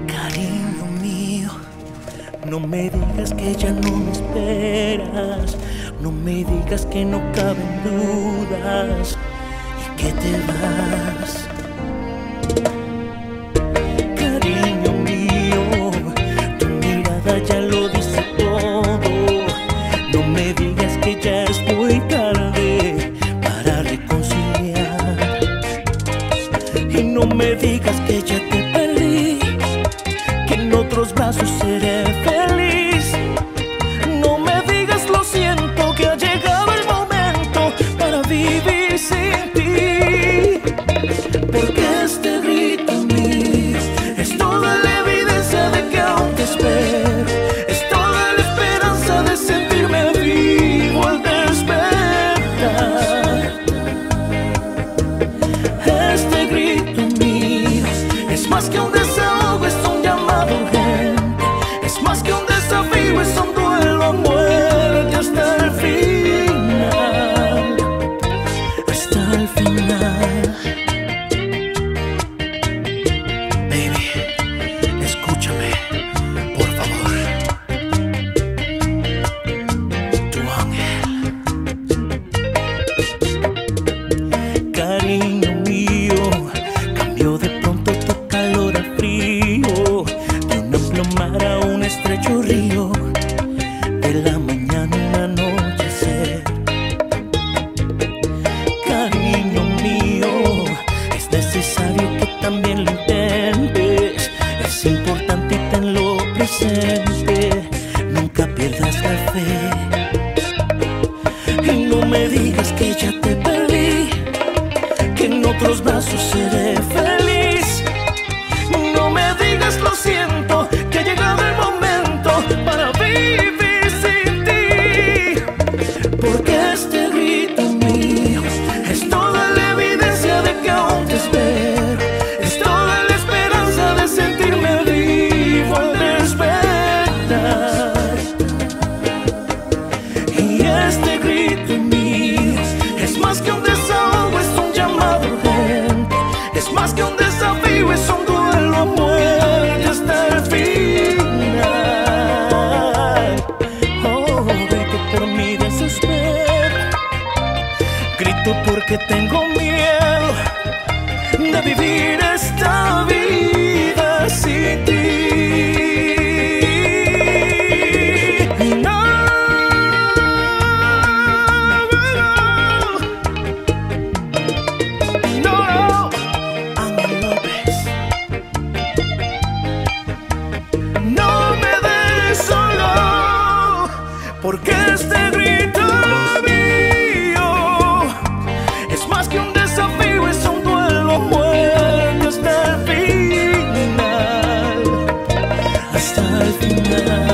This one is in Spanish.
Cariño mío, no me digas que ya no me esperas, no me digas que no caben dudas y que te vas. Cariño mío, tu mirada ya lo dice todo. No me digas que ya es muy tarde para reconciliar, y no me digas que ya te perdí, que en otros brazos seré feliz. No me digas lo siento, que ha llegado el momento para vivir sin ti. Porque este grito mío es toda la evidencia de que aún te espero, es toda la esperanza de sentirme vivo al despertar. Este grito mío es más que un desahogo, es un llamado urgente, es más que un desafío, es un duelo a muerte hasta el final, hasta el final. Baby, escúchame, por favor. Tu ángel. Cariño mío, cambió de pronto tu calor a frío, de una plomar a un estrecho río, de la mañana un anochecer. Cariño mío, es necesario que también lo intentes, es importante y tenlo presente, nunca pierdas la fe. Y no me digas que ya te perdí, que en otros brazos seré feliz. No me digas lo siento, que ha llegado el momento para vivir sin ti. Porque este grito mío es toda la evidencia de que aún te espero, es toda la esperanza de sentirme vivo al despertar. Y este grito mío es más que un desahogo, es un llamado urgente, es más que un desafío, es un duelo a muerte hasta el final. Oh, grito por mi desespero, grito porque tengo miedo de vivir esta vida sin ti. No, no, Ana López, no me dejes solo, porque este grito mío es más que un desafío, es un duelo a muerte hasta el final, hasta el final.